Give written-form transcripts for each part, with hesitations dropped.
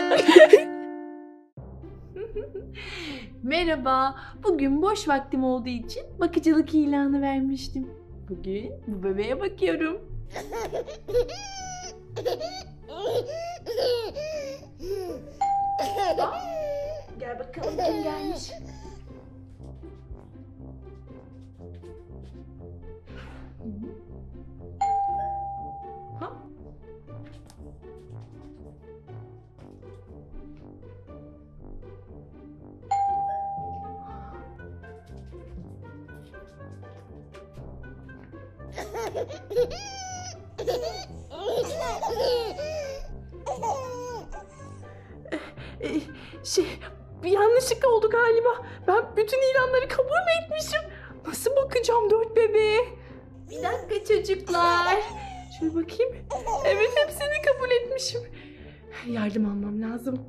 Merhaba. Bugün boş vaktim olduğu için bakıcılık ilanı vermiştim. Bugün bu bebeğe bakıyorum. Gel bakalım kim gelmiş. Ha? Bir yanlışlık oldu galiba. Ben bütün ilanları kabul mü etmişim? Nasıl bakacağım 4 bebeğe? Bir dakika çocuklar. Şöyle bakayım. Evet, hepsini kabul etmişim. Yardım almam lazım.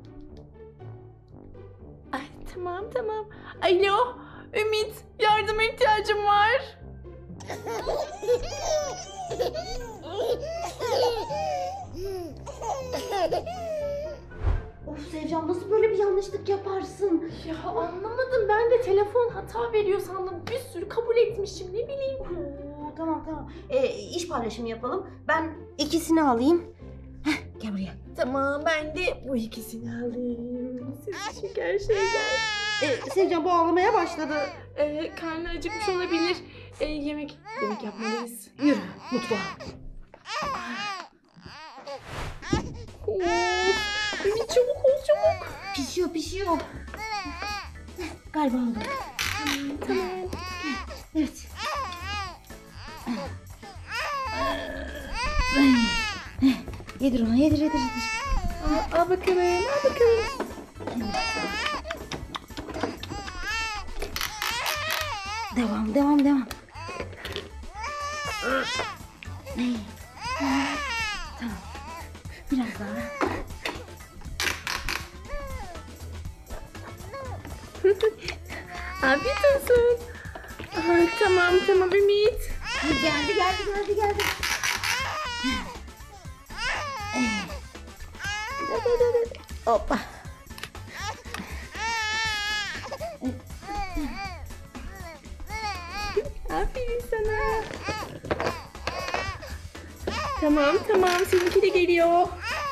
Ay tamam. Alo Ümit, yardıma ihtiyacım var. Of Sevcan, nasıl böyle bir yanlışlık yaparsın? Ya anlamadım, ben de telefon hata veriyor sandım. Bir sürü kabul etmişim, ne bileyim. Tamam. İş paylaşımı yapalım. Ben ikisini alayım. Heh, gel buraya. Tamam, ben de bu ikisini alayım. Siz şeker şeyler. Sevcan bu ağlamaya başladı. Karnı acıkmış olabilir. Yemek yapmalıyız. Yürü mutfağa. Ümit çabuk ol. Pişiyor. Galiba oldu. Tamam. Evet. Yedir ona, yedir. Al bakalım. Devam. Tamam. Biraz daha. Afiyet olsun. Tamam Ümit. Geldi. Hoppa. Aferin sana. Tamam. Seninki de geliyor.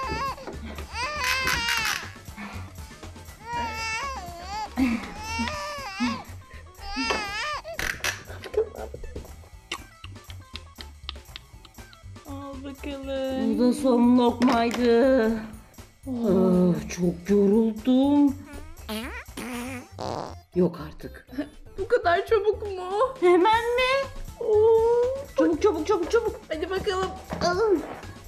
Al bakalım. Bu da son lokmaydı. Çok yoruldum. Yok artık. Bu kadar çabuk mu? Hemen mi? Çabuk. Hadi bakalım. Alın.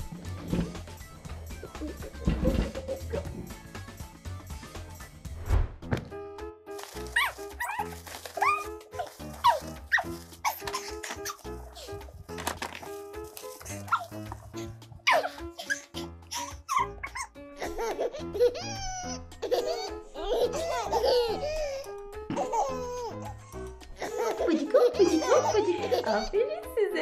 Bıcık. Aferin size.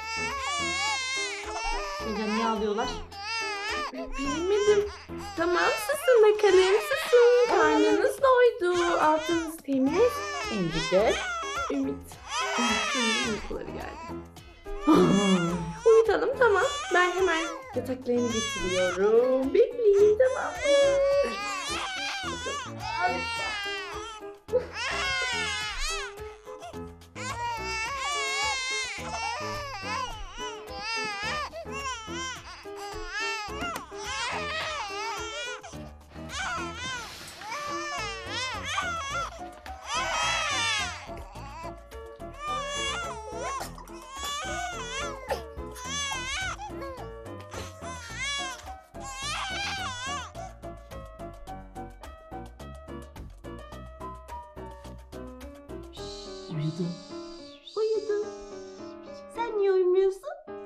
Hocam niye ağlıyorlar? Bilmedim. Tamam, susun bakalım. Karnınız doydu. Altınız temiz. Şimdi de Ümit. Şimdi uykuları geldi. Uyutalım, tamam. Ben hemen yataklarını getiriyorum. Bekleyin, tamam mı? Uyudu. Sen niye uyumuyorsun?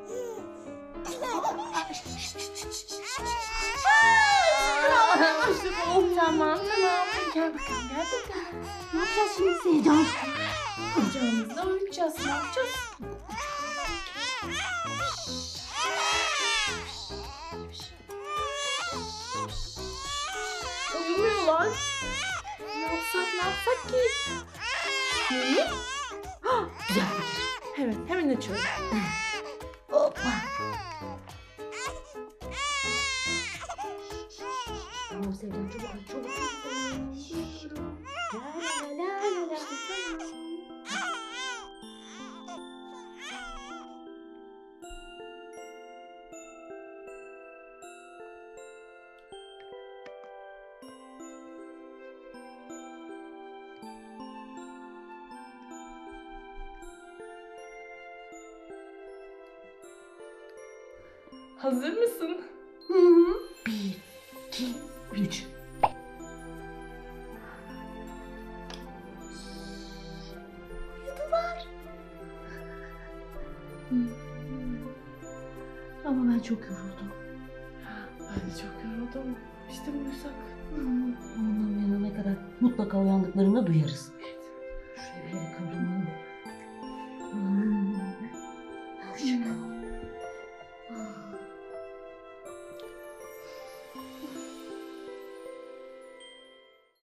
Tamam. Gel bakalım. Ne yapacağız şimdi Sevcan? Kucağımızda uyuyacağız. Ne yapacağız? uyuyorlar. Ne yapsak ki? Şöyle. Hah, güzel fikir. Evet, hemen açıyorum. Hoppa. Tamam Sevcan, çabuk aç, çabuk. La la la la la. Hazır mısın? Hı hı. 1, 2, 3. Uyudular. Ama ben çok yoruldum. Ben de çok yoruldum. İşte uyusak. Ondan uyanana kadar mutlaka uyandıklarını duyarız.